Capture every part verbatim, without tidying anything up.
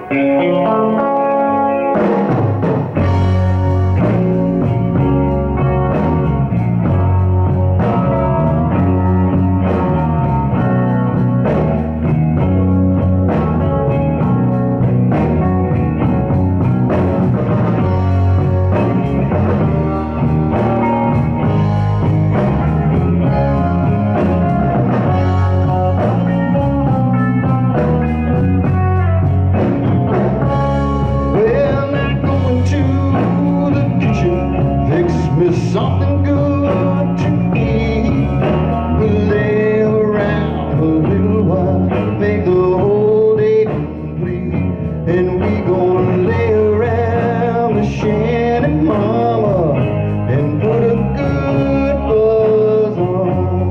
Something good to eat. We lay around a little while, make the whole day complete. And we gonna lay around the Shanty mama and put a good buzz on.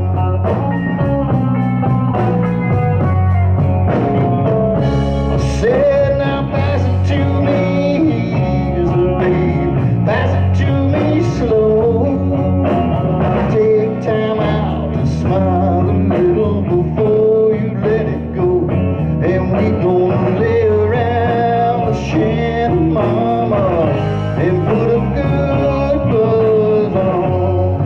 I said, now pass it to me, so babe, pass it to me slow. And put a good buzz on.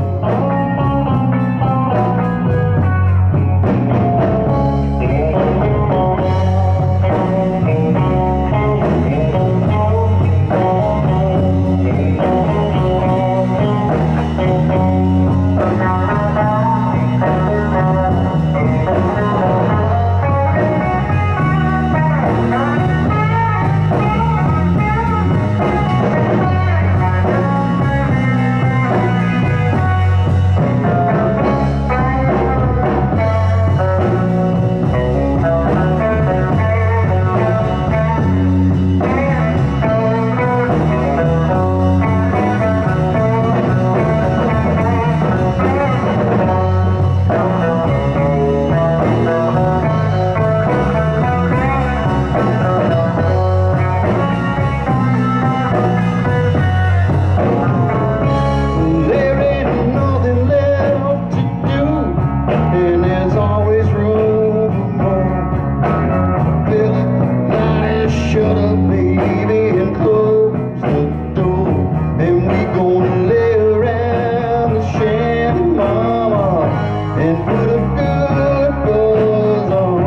And put a good buzz on.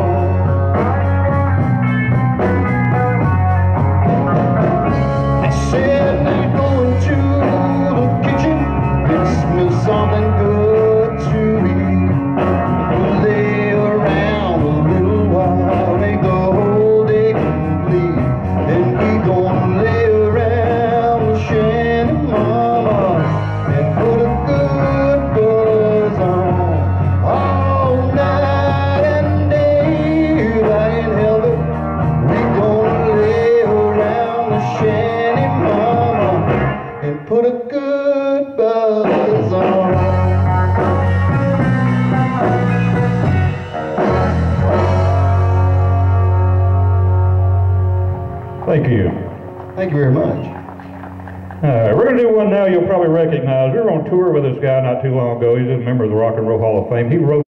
I said, now go into the kitchen, get me something good to eat. Lay around a little while, make the whole day complete. And we gonna lay around the Shanty mama and put a good buzz on. And put a good buzz on. Thank you. Thank you very much. Uh, we're going to do one now you'll probably recognize. We were on tour with this guy not too long ago. He's a member of the Rock and Roll Hall of Fame. He wrote